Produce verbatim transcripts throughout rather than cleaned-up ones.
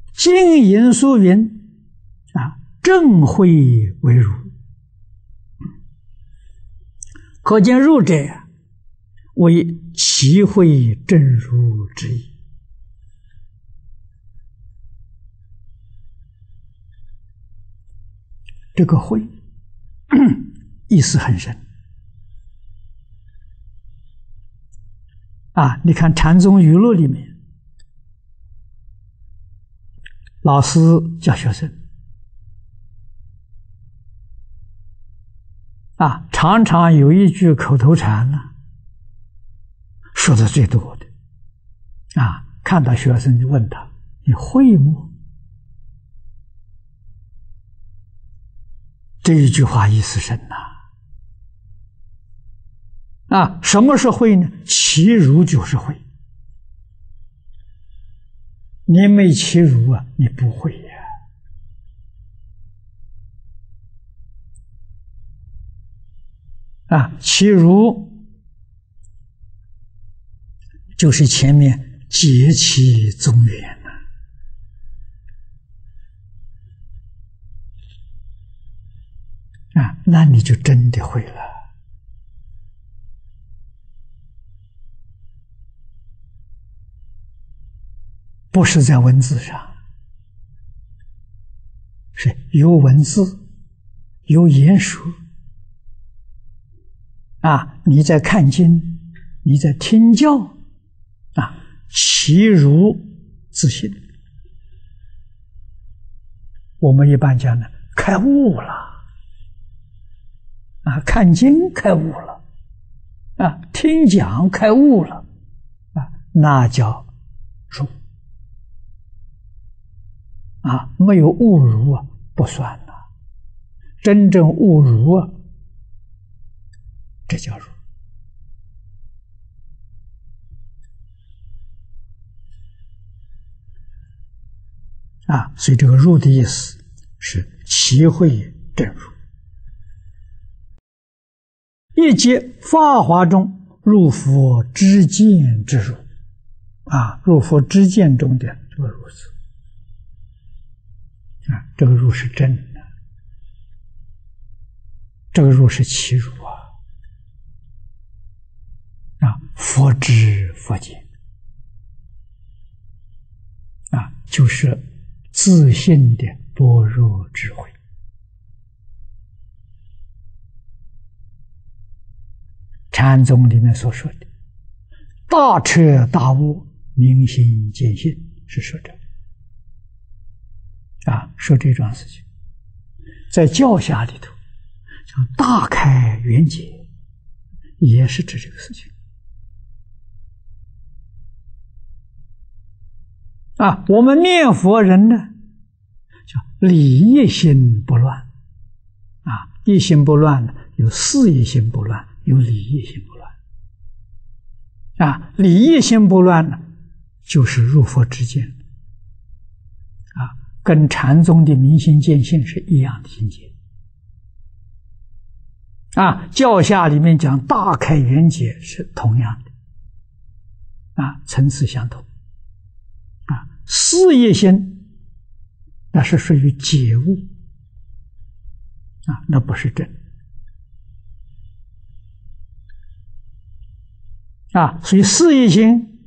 金银酥云啊，正慧为如，可见入者为其慧正如之意。这个慧意思很深啊！你看禅宗语录里面，老师教学生啊，常常有一句口头禅呢，说的最多的啊，看到学生就问他：“你会吗？”这一句话意思深呐！啊，什么是慧呢？其如就是慧。你没其如啊，你不会呀。啊，其如就是前面结其宗源呐。啊，那你就真的会了。不是在文字上，是有文字，有言说。啊，你在看经，你在听教，啊，其如自信。我们一般讲呢，开悟了，啊，看经开悟了，啊，听讲开悟了，啊，那叫入。啊，没有悟如啊，不算了。真正悟如啊，这叫入。啊，所以这个入的意思是其慧正入。一节法华中入佛知见之入，啊，入佛知见中的这个如此。啊，这个入是真的，这个入是其入啊！啊，佛知佛见啊，就是自信的般若智慧。禅宗里面所说的大彻大悟、明心见性，是说这个。啊，说这桩事情，在教下里头，叫大开圆解，也是指这个事情。啊，我们念佛人呢，叫理一心不乱。啊，一心不乱呢，有事业心不乱，有理一心不乱。啊，理一心不乱呢，就是入佛之见。跟禅宗的明心见性是一样的境界。啊，教下里面讲大开圆解是同样的，啊，层次相同。啊，事业心那是属于解悟，啊，那不是真。啊，所以事业心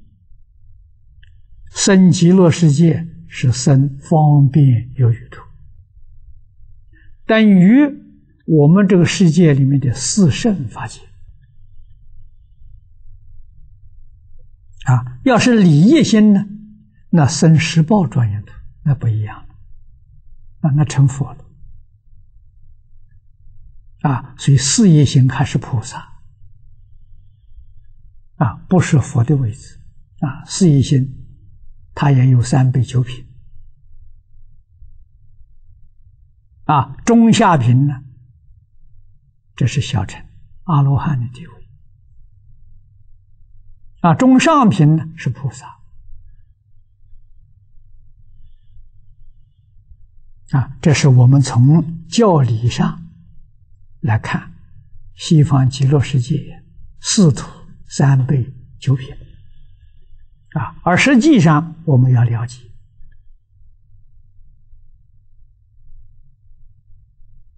生极乐世界。是生方便有余土，等于我们这个世界里面的四圣法界啊。要是理业心呢，那生十报庄严土，那不一样了啊，那成佛了啊。所以事业心还是菩萨啊，不是佛的位置啊。事业心它也有三倍九品啊，中下品呢，这是小乘阿罗汉的地位啊，中上品呢是菩萨啊，这是我们从教理上来看西方极乐世界四土三倍九品啊，而实际上我们要了解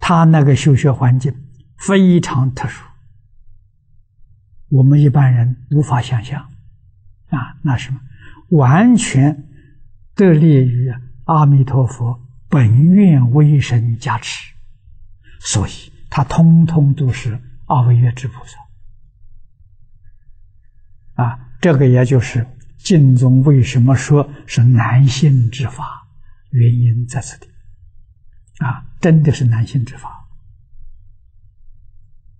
他那个修学环境非常特殊，我们一般人无法想象啊，那什么完全得力于阿弥陀佛本愿威神加持，所以他通通都是阿惟越致菩萨啊。这个也就是净宗为什么说是难信之法，原因在此地啊，真的是难信之法。